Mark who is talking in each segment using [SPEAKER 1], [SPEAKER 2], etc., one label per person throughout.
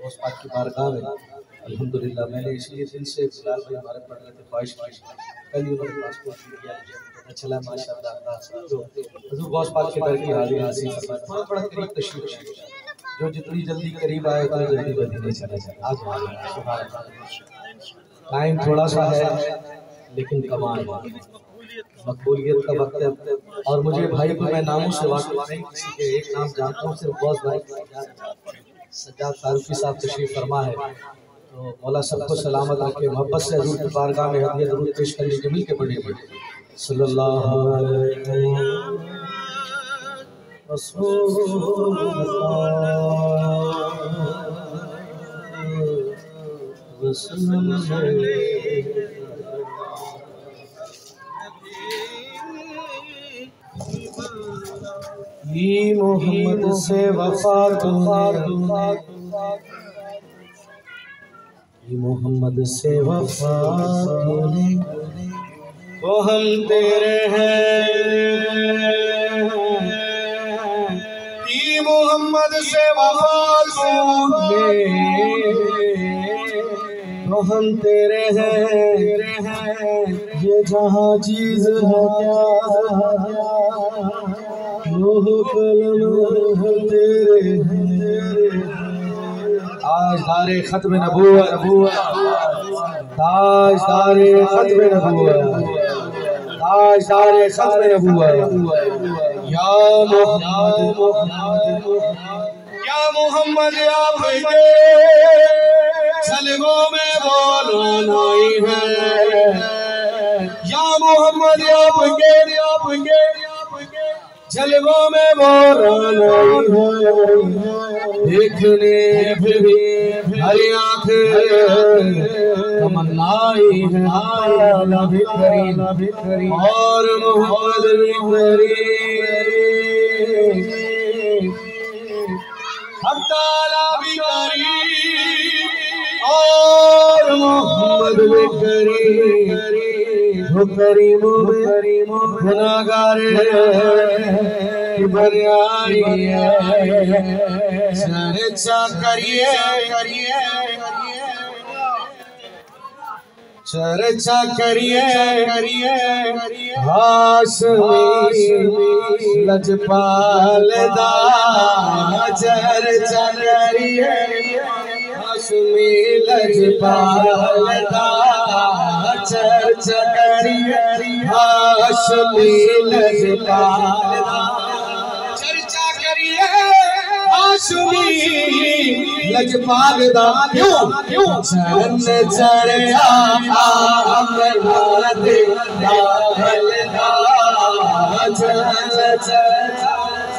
[SPEAKER 1] उस पाक की बारगाह में अल्हम्दुलिल्लाह मैंने इसलिए दिल से बिलाल भाई हमारे पढ़ रहे थे ख्वाहिश की कल ही उन्होंने पासपोर्ट किया पता चला माशाअल्लाह जो हुजूर गौस पाक के दर की हाजिर नसीब फरमाए थोड़ा थोड़ा करीब तशरीफ जो जितनी जल्दी करीब आए उतनी जल्दी मदीने चला जाए। आज सुभान अल्लाह टाइम थोड़ा सा है लेकिन कमाल मकबूलियत का वक्त है। और मुझे भाई भी मैं नामों से वाकिफ नहीं किसी के एक नाम जानता हूँ सिर्फ गौस भाई सज्जाद फारूकी साहब तशरीफ फरमा है तो मौला सबको सलामत रखे मोहब्बत से हजूर की बारगाह में हदिया दरूद पेश करने के मिल के पड़ेगी सल्लल्लाहु अलैहि वसल्लम। मोहम्मद से वफा मोहम्मद से वफा तो हम तेरे हैं मोहम्मद से वफा तो हम तेरे हैं ये जहाँ चीज है क्या तेरे ताजदारे खत्म नबूवत ताजदारे खत्म नबूवत ताजदारे खत्म नबूवत या मोहम्मद आपके सलगों में बोलानाई है या मोहम्मद आपके जलवों में बोलानाई है देखने फिर हरी आँख तमन्नाई है नबी करीम और मोहम्मद हम ताला भी करीम और मोहम्मद भी करीम गुनाहगार बरियारी है चर्चा करिए चर्चा करिए हाशमी लजपाल दा चर्चा करिए हाशमी लजपाल दा चर्चा करिए हाशमी लजपाल दा चर्चा करिए हाशमी लजपाल दा क्यों चरण चढ़ा अमरनाथ लाल दा चरण चढ़ा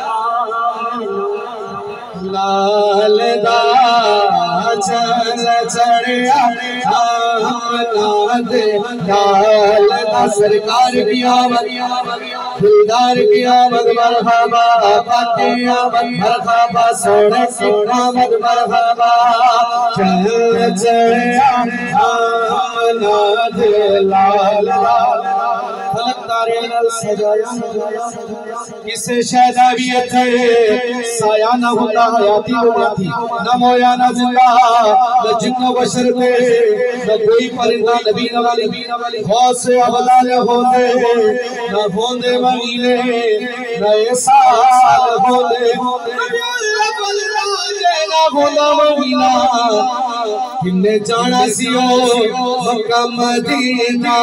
[SPEAKER 1] लाल दा चरण चढ़ा अमरनाथ लाल दा सरकार की आमद दिलदार की आमद मरहबा पाके आमद मरहबा सोने की आमद मरहबा चल चढ़ा अमरनाथ लाल फलक तारे नल सजाया किसे शहदावियत साया न होता हयाती बुनियादी न मोया न जिंदा न जिन्नो बशर पे न कोई परिंदा नबी न वाली बहुत से अवला न होंदे न होंदे महीने न साल होंदे न होंदा महीना किन्ने जाना सियो मक्का मदीना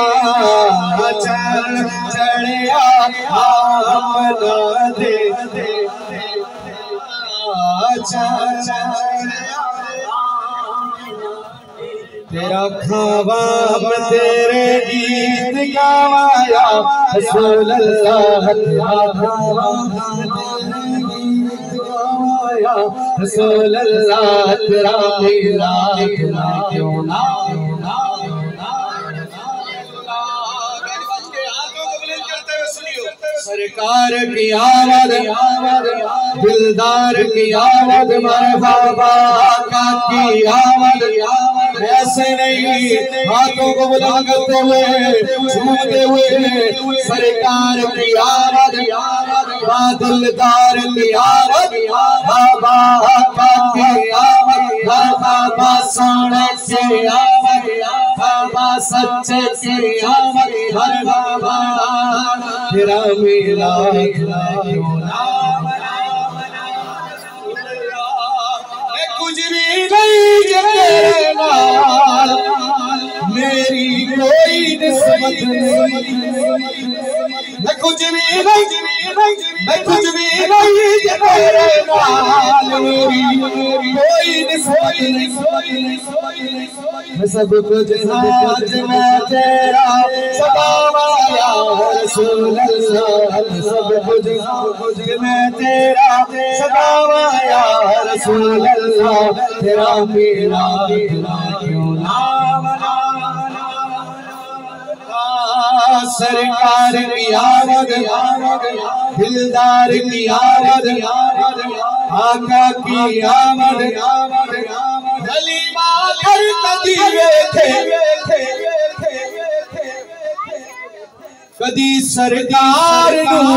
[SPEAKER 1] चढ़िया अपना दे तेरा खावा तेरे गीत गावाया रसूल अल्लाह तेरा खावा रसूल अल्लाह तेरा मेरा क्यों ना सरकार की आमद दिलदार की आमद मरहबा आका की आमद ऐसे नहीं हाथों को बुलंद करते हुए झूमते हुए सरकार की आमद दिलदार की आमद बाबा आका की आमद बाबा सोने से आमद, बाबा सच्चे से आमद, हर बाबा तेरा मिलाद क्यों ना मना। कुछ भी नहीं तेरे नाल, मेरी कोई निस्बत नहीं, कुछ भी नहीं, कुछ भी नहीं तेरे नाल, मेरी कोई निस्बत नहीं। सब कुछ आज मैं तेरा सदावा या रसूल अल्लाह, सब कुछ मैं तेरा सदावा या रसूल अल्लाह, तेरा मेरा क्यों ना मना। सरकार की आमद, दिलदार की आमद, आका की आमद, हलीमा घर कदी वेखे, कदी सरकार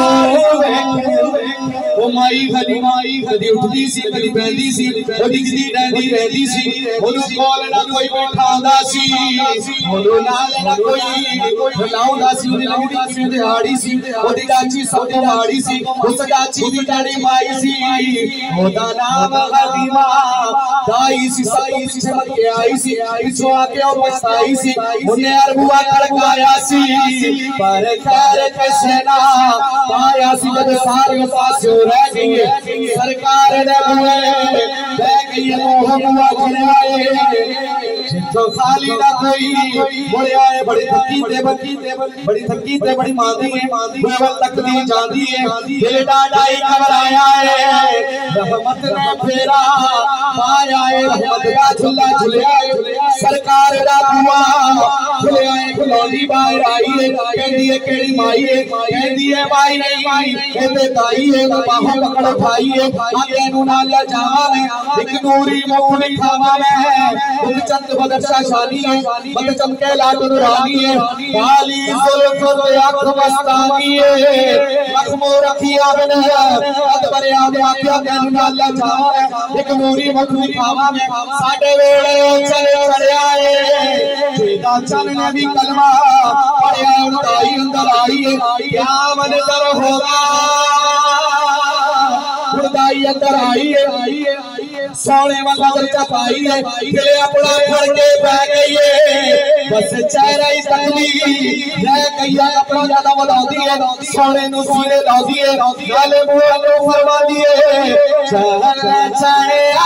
[SPEAKER 1] ओ माई हलीमाई कदी उठदी सी, कदी बहदी सी, कदी कदी रहंदी रहंदी सी, ओनू कोल ना कोई बैठा हुंदा सी, ओनू नाल ना कोई बुलाउंदा सी, ओदी लगदी किवें दिहाड़ी सी, ओदी चाची सब तो माड़ी सी, उस चाची दी डैडी माई सी, ओदा नाम हलीमा दाई सी, साई सी समझ के आई सी, पिछो आके ओ पछताई सी, ओने अरबुआ खड़काया सी, पर खैर किसे ना पाया सी, जद सारे पासे रह गई है सरकार दे बुए, रह गई है मोह बुआ खड़ाए, जिथों खाली ना कोई बोले आए, बड़ी थकी ते बड़ी मांदी है, बुवल तक दी जांदी है, दिल डाडाई घबराया है, रहमत ने फेरा पाया है, रहमत दा झूला झुलिया है, सरकार दा बुआ खुले आए, खलौनी बाहर आई है, कहंदी है केड़ी माई है, कहंदी है माई नहीं कहते ताई है, बाहों पकड़ उठाई है, आगे नू नाल जावा मैं, एक नूरी मुख दिखावा मैं, उन चंद बदरशा शानी है, बद चमके लाट नूरानी है, काली जुल्फ ते अख मस्तानी है, लखमो रखिया बिन अद भरिया दे आख्या नू नाल जावा मैं, एक नूरी मुख दिखावा मैं, साडे वेले चले चढ़िया है, जेदा चन ने भी कलमा पढ़िया उड़ाई अंदर आई है, क्या मंजर होगा उड़ाई अंदर आई है, सोने वाला दर्जा पाई है, दिले अपना फड़ के बह गई है, बस चेहरा ही तकली रह गई है, अपना ज्यादा बढ़ाती है, सोने नु सीने लादी है, गाले मुंह नु फरमाती है, चहल चढ़िया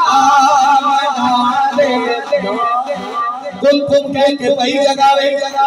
[SPEAKER 1] आमनाले कुमकुम कह के पई जगावे,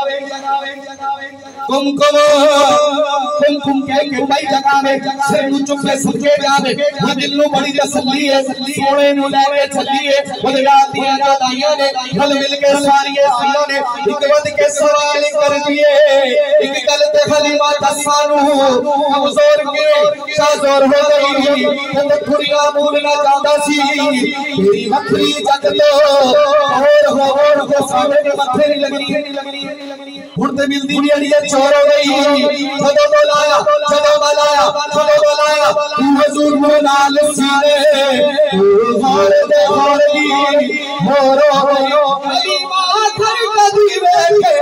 [SPEAKER 1] कुमकुम कह के पई जगावे, सिर नु चुके सके जावे, वो दिल नु बड़ी तसल्ली है, सोने नु लेके चली है, बदला दिया दाइयां ने हल मिल के सारी आइयां ने एक बद के सवाल कर दिए, एक गल ते हलीमा दसानू कमजोर के शाजोर हो गई, ते खुरिया मूल ना जांदा सी, तेरी वखरी जग तो और हो सामने के मथे नहीं लगनी, हुण ते मिलदी भी अड़ी चोर हो गई, जदों बुलाया तू हुजूर को नाल सीने, तू हार दे हारदी मोरो हलीमा घर कदी वेखे,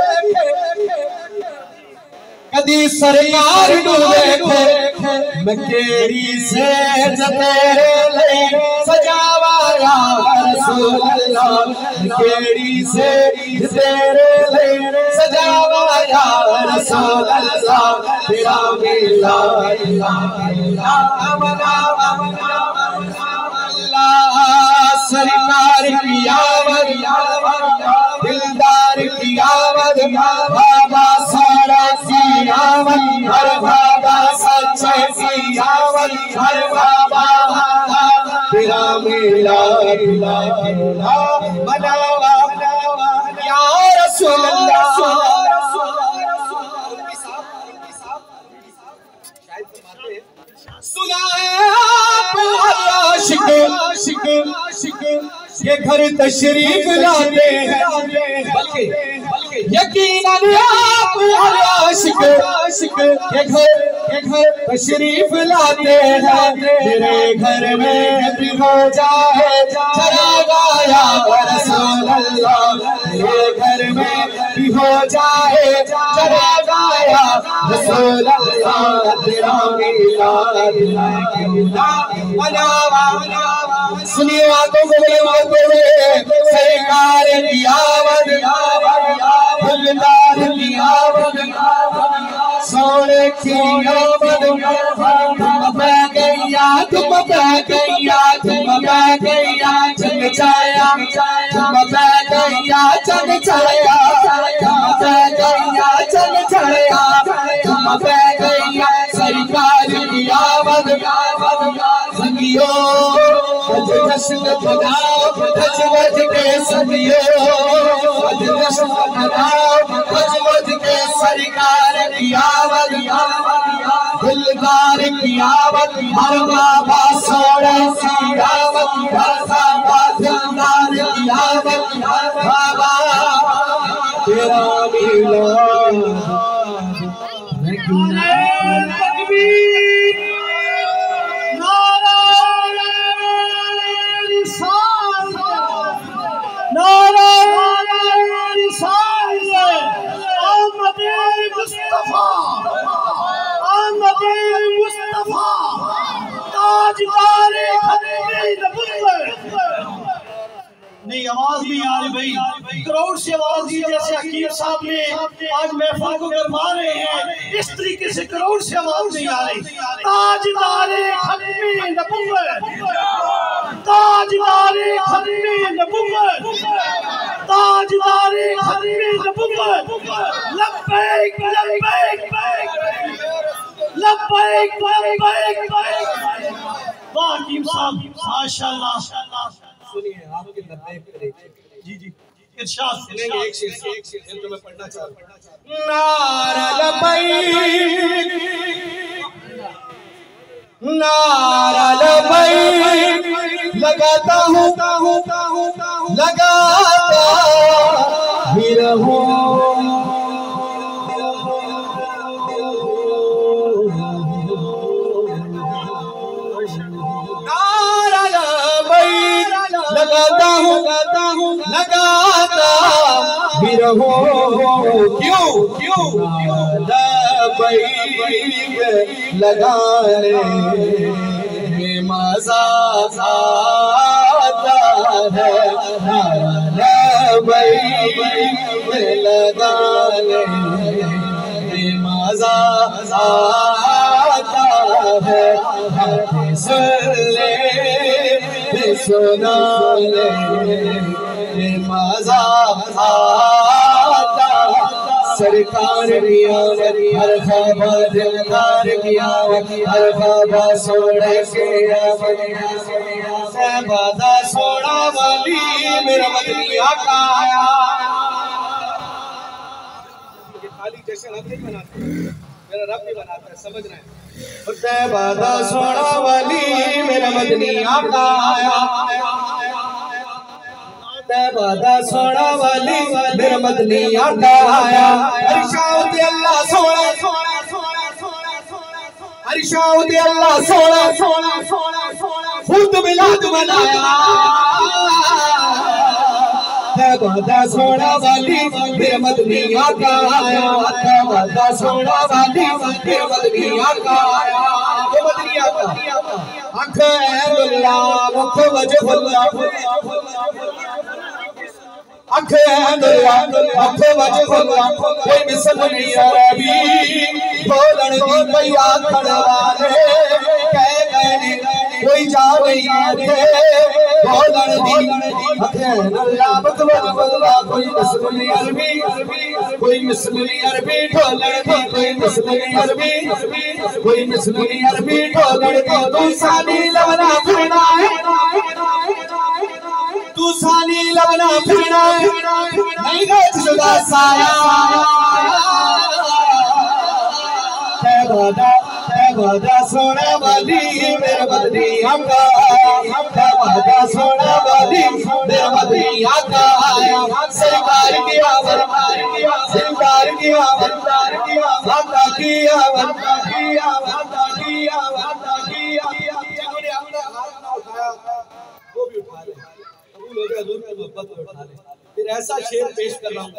[SPEAKER 1] कदी सरकार नू वेखे, मैं केड़ी सेज तेरे लई सजावा या रसूल अल्लाह, केड़ी सेज तेरे लई सजावा या रसूल अल्लाह, तेरा मिला सरकार की आमद, दिलदार की आमद, बाबा सारा की आमद, हर बाबा सच्चे की आमद, हर बाबा तेरा मिला मनावा या रसूल अल्लाह। सुना है आशिक ये घर तशरीफ लाते हैं, बल्कि यकीनन आप आशिक ये घर तशरीफ लाते हैं, मेरे घर में भी हो जाए चरागा
[SPEAKER 2] हो जाए जरा गाया रसूल अल्लाह तेरा मिलाद क्यों ना मनावा। सुनिए आंखों को बोलते हुए सरकार की आवाज़ दिलदार की आवाज़ सोने की आवाज़ तुम पे गैया तुम पे गैया तुम पे गैया चल जाया तुम पे गैया चल जाया तुम पे गैया चल जाया तुम पे गैया सरकार की आवाज़ संगियो आज जश्न मनाओ आज वज के संगियो आज जश्न मनाओ आज वज के सरकार की आवाज़ दिलदार की आवाज़ हर बाबा सोने की आवाज़ हर बाबा दिलदार की आवाज़ बाबा तेरा मिलाद तकबीर नारा मुस्तफा ताजदार नहीं आवाज नहीं आ रही भाई, क्राउड से आवाज दी जैसे हकीम साहब ने आज महफिल को गरमा रहे हैं, इस तरीके से क्राउड से आवाज नहीं आ रही। ताजदार खत्मे नबुव्वत ताजदार खत्मे नबुव्वत ताजदार खत्मे नबुव्वत लब्बैक लब्बैक लब्बैक लब्बैक वाह हकीम साहब माशाल्लाह।
[SPEAKER 1] सुनिए आपके लब्बैक करेंगे
[SPEAKER 2] जी जी इरशाद
[SPEAKER 1] सुनेंगे एक शेर तो मैं पढ़ना चाहूँ।
[SPEAKER 2] नारा लब्बैक नारा लब्बैक लगाता हूँ लगाता ही रहूं लगाता हूँ लगाता भी रहूं क्यों लगाने में मजा आता है लगाने में मजा आता है सुन ले सुना ले मजा आता सरकार की आवाज़ हर ख्वाबा दिलदार की आवाज़ हर ख्वाबा सोने के आवाज़ सहबादा सोना वाली मेरा मदनी आका आया।
[SPEAKER 1] खाली जैसे रब नहीं बनाते मेरा रब भी बनाता है, समझ रहे हैं।
[SPEAKER 2] सहबादा सोना वाली मेरा मदनी आका आया सहबादा सोना वाली मेरा मदनी आका आया। अरशाद अल्लाह सोना अरशाद अल्लाह सोना खुद मिलाद मनाया सहबादा सोना वाली मेरा मदनी आका आया सहबादा सोना वाली मेरा मदनी आका आया। मदनी आका आंख अब्दुल्ला मुख वजहुल्ला आंख वजहुल्ला कोई मिसल नहीं अरबी बोलन दी कोई आखड़ वाले कह गए कोई जा नहीं आते बोलन दी अल्लाह मुख वजहुल्ला कोई मिसल नहीं अरबी कोई मिसल नहीं अरबी ढोलन दी कोई मिसल नहीं अरबी कोई मिसल नहीं अरबी ढोलन दी तू सानी लवना फिरना तू सानी लवना फिरना नहीं गज जुदा साया सहबादा सोना वाली मेरा मदनी आका सहबादा सोना वाली मेरा मदनी आका आया। सरकार की आवाज़ सरकार की आवाज़ आका की आवाज़
[SPEAKER 1] जिन्होंने अपना हाथ ना उठाया वो भी उठा ले, कबूल हो गया, दूर की मोहब्बत में उठा ले। फिर ऐसा शेर पेश कर रहा हूँ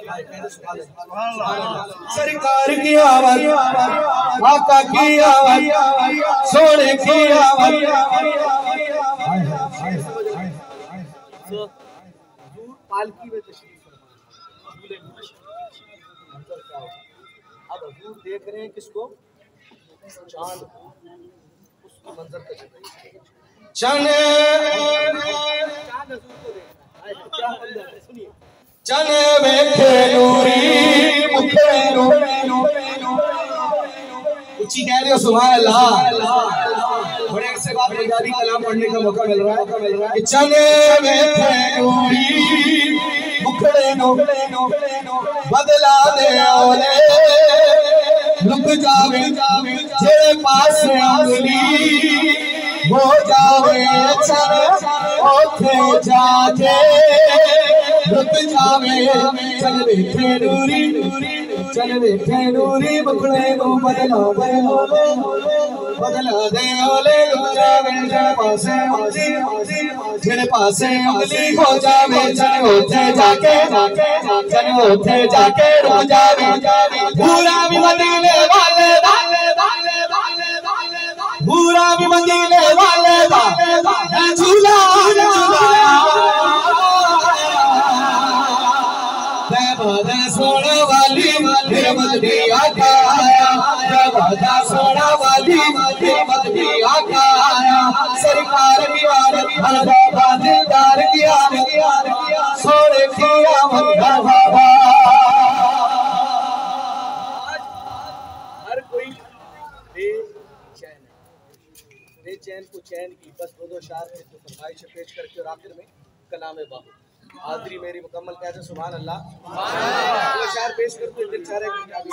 [SPEAKER 2] सरकार की आवाज, आका की आवाज, सोने की आवाज।
[SPEAKER 1] पालकी में तशरीफ अब हजूर देख रहे हैं किसको? चांद। उसकी मंजर का
[SPEAKER 2] चने चने बैठे नूरी मुखड़े ऊंची कह रहे हो सुभान अल्लाह। बड़े अरसे बाद पंजाबी कलाम पढ़ने का मौका मिल रहा है कि चने बैठे नूरी मुखड़े बदला दे ओले लुक जावे जेरे पास अंगली हो जावे चल ओथे जाके रुक जावे चल बैठे नूरी मुखड़े को बदला दे ओले लुक जावे जेरे पासे अंगली हो जावे चल ओथे जाके रुक जावे पूरा भी मदीने वाले पूरा भी मदीने वाले झूला सोना वाली मदनी आका आया, सोना वाली मदनी आका आया। सरकार की आरत दिलदार की आरत सोने की आमद बाबा।
[SPEAKER 1] हर कोई बेचैन को चैन की बस दो शार में तो फरमाइश पेश करके और आखिर में कलाम बाबू हाज़री मेरी मुकम्मल कहते हैं सुभान अल्लाह। वो शार पेश करते दिल चारे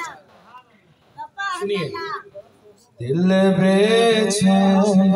[SPEAKER 1] सुनिए।
[SPEAKER 2] दिल बेचैन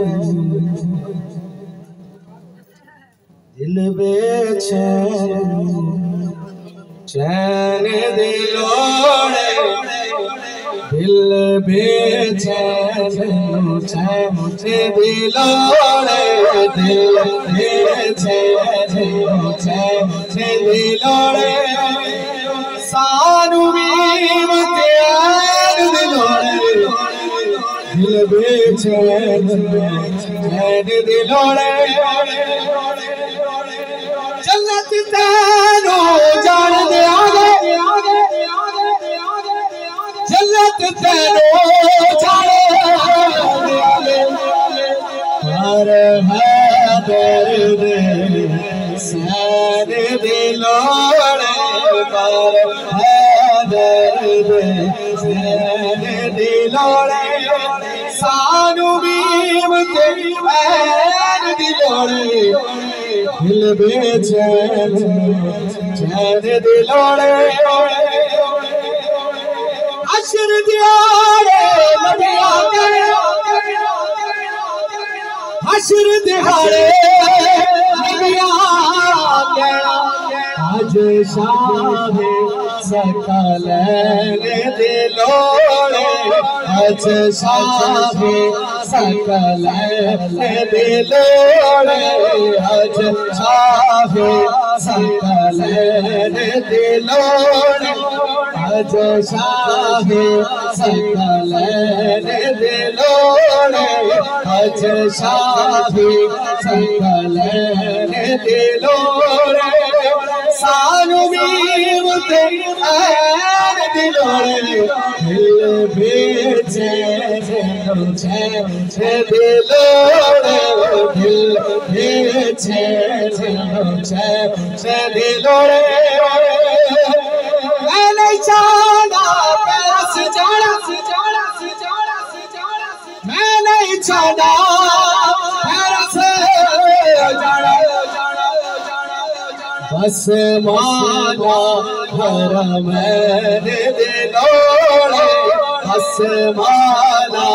[SPEAKER 2] चैन दिलोड़े दिल बेचैन चैन दिलोड़े दिल बेचैन चैन दिलोड़े सानू बीम चैन दिलोड़े दिल बेचैन चैन दिलोड़े जन्नत तैनो जान दे आगे जन्नत तैनो जान दे आगे पर है दर्द सैन दिलोड़े पर है दर्द सैन दिलोड़े सानू बीम ते ऐन दिलोड़े दिल बेचैन चैन दिलोड़े अशर दिहाड़े नबिया के अशर दिहाड़े नबिया के आज शाह सकलैन दिलोड़े आज शाह सकलैन दिलोड़े आज शाह सकलैन दिलोड़े आज शाह सकलैन दिलोड़े आज शाह सकलैन दिलोड़े सानू बीम ते ऐन दिलोड़े दिल बेचैन चैन दिलोड़े दिल बेचैन चैन दिलोड़े मैं नहीं चाहता पैरस जाना मैं नहीं चाहता पैरस जाना बस माना हरमैन दिलोड़े बस माना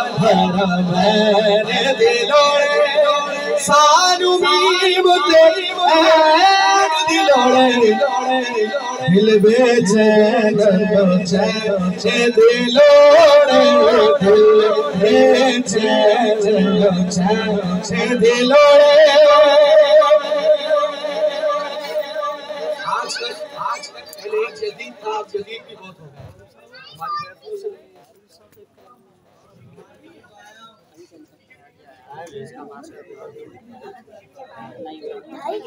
[SPEAKER 2] हरमैन दिलोड़े सानू बीम ते ऐन दिलोड़े दिल बेचैन चैन दिलोड़े दिल बेचैन चैन दिलोड़े। आज का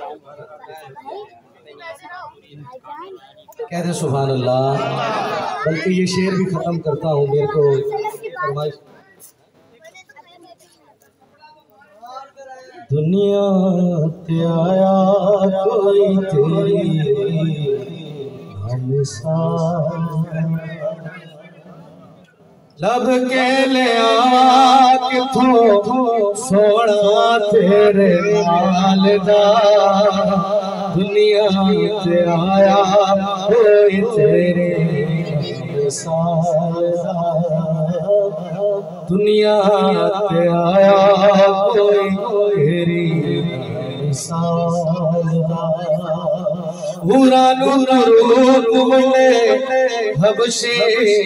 [SPEAKER 1] कहते सुभान अल्लाह। बल्कि ये शेर भी खत्म करता हूँ, मेरे को फरमाइश। दुनिया ते आया कोई तेरी लब के ले किथों सोना तेरे नाल दा। दुनिया ते आया कोई तेरे मिसाल दा। दुनिया ते आया कोई तेरी मिसाल दा। हुरा नूर रूप बने हबशी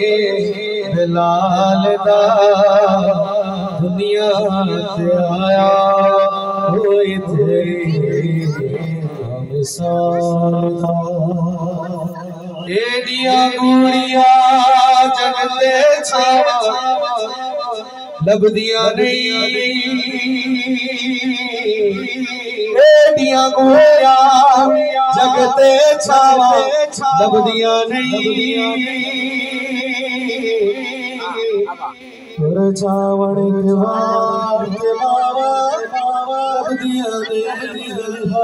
[SPEAKER 1] बिलाल दा। दुनिया ते आया कोई तेरी मिसाल दा। एडिया गुड़िया जगते छावा लभदिया नहीं। एडिया गुड़िया जगते छावा लभदिया नहीं। तुर छावण के बाद लभदिया नहीं।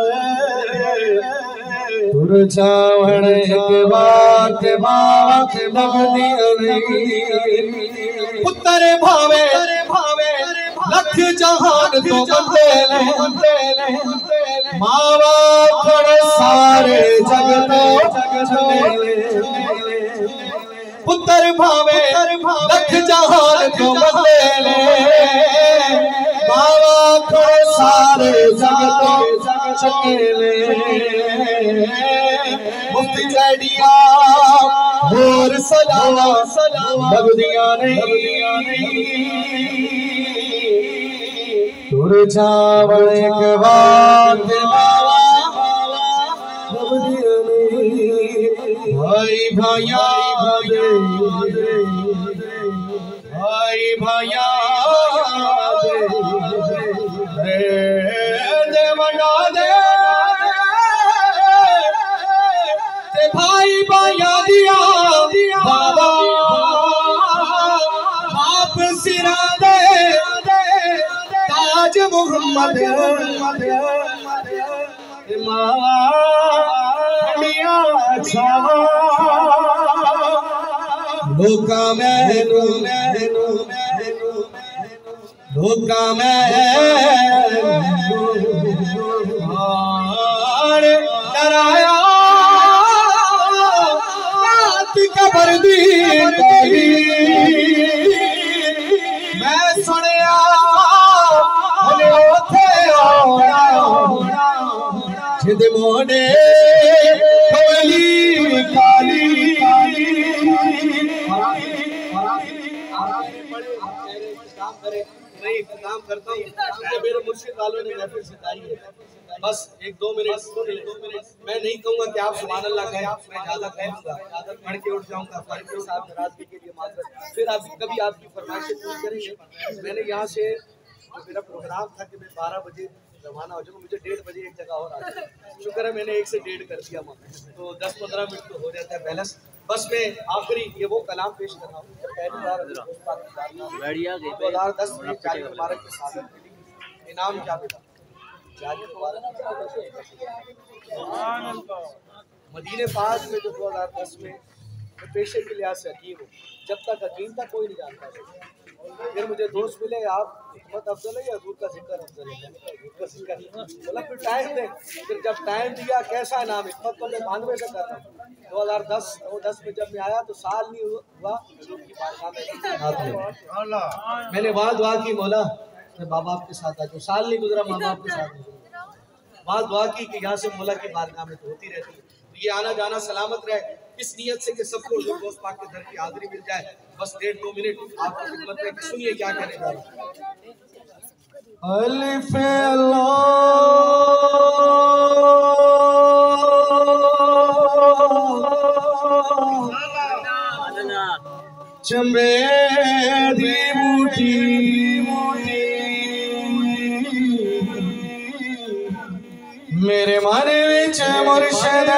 [SPEAKER 1] तुर छावण के बाद लभदिया नहीं। पुत्र भावे लख जहान तो बंदे ले। मावा खड़े सारे जग पुत्र भावे लख जहान तो बंदे ले। मावा खड़े सारे जग ले। मुफ्ती चैडिया और सलावा लभदिया नहीं। तुर छावण के बाद लभदिया नहीं। भाई भाया भाई भाया देवना दे भाई भाया दिया बाबा बाप सिरा दे। ताज मोहम्मद मिया छावा लोका मैनू लोका मैनू डराया। कबर दी मैं सुनिया जिद मोड़े काली काली। काम करता हूँ मेरे मुर्शिद वालों ने महफिल सिखाई है। बस 1-2 मिनट मैं नहीं कहूँगा कि आप सुभान अल्लाह कहें, मैं ज्यादा कहूँगा पढ़ के उठ जाऊँगा। फारिग साहब नाराजगी के लिए माजरत। फिर आप कभी आपकी फरमाइशें पूरी करेंगे। मैंने यहाँ से जो मेरा प्रोग्राम था कि मैं 12 बजे रवाना हो जाऊँगा, मुझे 1:30 बजे एक जगह और आ जाए। शुक्र है मैंने 1 से 1:30 कर दिया, तो 10-15 मिनट तो हो जाता है बैलेंस। बस मैं आखिरी ये वो कलाम पेश कर रहा हूँ। पहली बार 2010 में जारी मुबारक के साथ मिली। इनाम क्या मिला? जारी मुबारक मदीने पास में जो 2010 में पेशे के लिहाज से हकीम हूँ। जब तक हकीम था कोई नहीं जानता था। फिर मुझे दोस्त मिले, आप हिकमत अफजल है या हजूर का जिक्र अफजल है? बोला फिर टाइम दे। फिर जब टाइम दिया कैसा नाम हिकमत तो मैं 92 से कर रहा हूँ। 2010 में जब मैं आया तो साल नहीं हुआ हजूर की बारगाह में मैंने वहाँ दुआ की, मौला मैं माँ बाप के साथ आ जाऊँ। साल नहीं गुजरा माँ बाप के साथ नहीं गुजरा। वहाँ दुआ की कि यहाँ से मौला की बारगाह में तो होती रहती है। ये आना जाना सलामत रहे, इस नियत से कि सबको दोस्त पाक के दर की हाजिरी मिल जाए। बस 1.5-2 मिनट आपको खिदमत में सुनिए क्या कहने जा रहा हूं। अलिफ चमेली बूटी मेरे
[SPEAKER 2] मन विच मुर्शद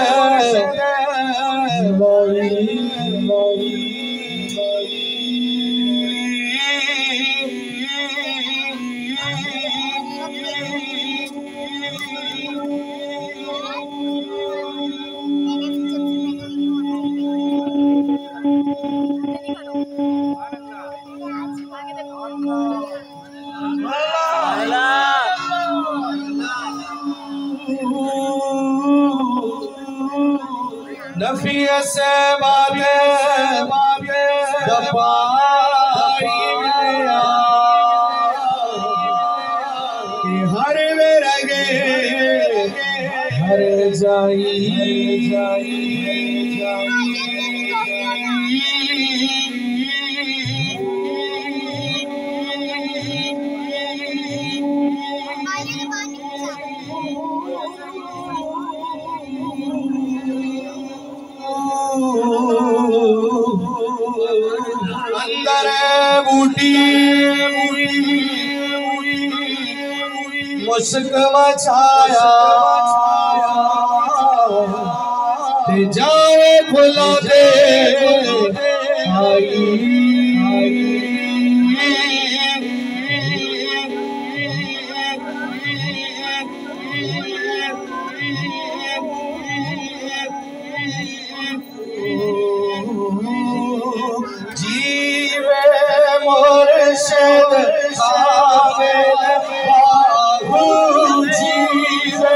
[SPEAKER 2] नफी से बातें दपारी मिलया कि हर रगे हर जाई अंदर बूटी मुश्क मचाया ते जाए खुला दे आई मुर्शिद काबिल बाहू जीवे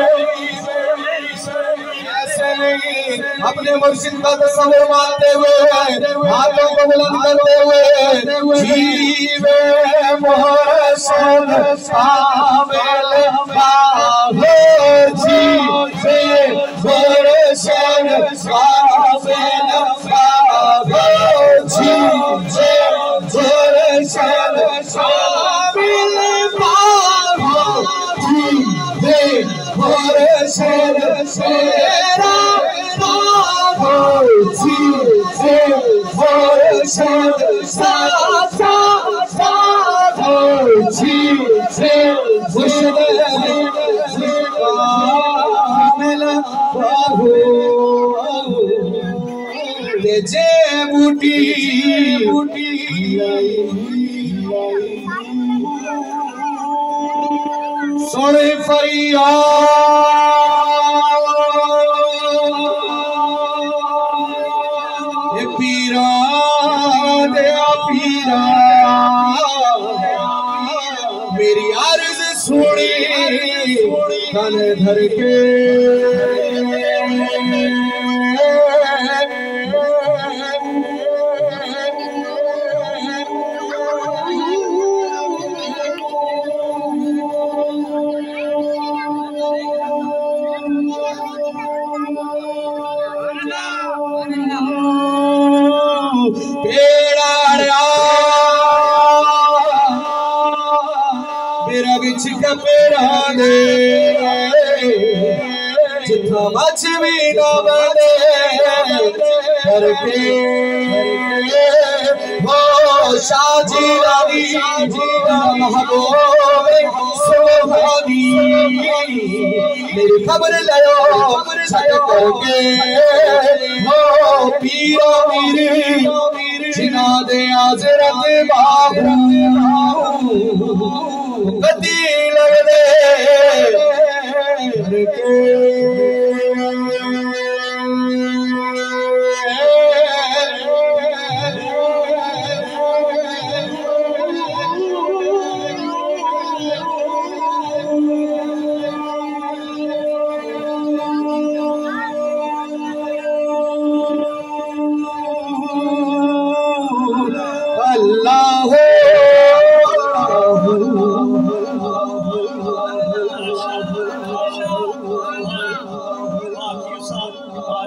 [SPEAKER 2] ऐसे नहीं अपने मुर्शिद का तस्वीर मानते हुए हाथों को बुलंद करते हुए जीवे मुर्शिद काबिल बाहू जीवे मुर्शिद काबिल बाहू जीवे मुर्शिद काबिल बाहू जीवे मुर्शिद तेरा बाहू जीवे मुर्शिद साचा बाहू जीवे मुर्शिद काबिल बाहू जे बूटी सोने फरियाद पीरा दया पीरा मेरी अर्ज सुनी तन धर के मेरा बिछ कपेड़ा दे जितना मच भी न बने करके वो शाजी रानी महबूब सुहानी मेरी खबर लो छट करके वो पीरो मेरे जिना दे आजरत बाबू कदी लगदे करके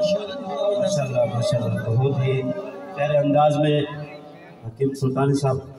[SPEAKER 3] बहुत ही प्यारे अंदाज में हकीम सुल्तानी साहब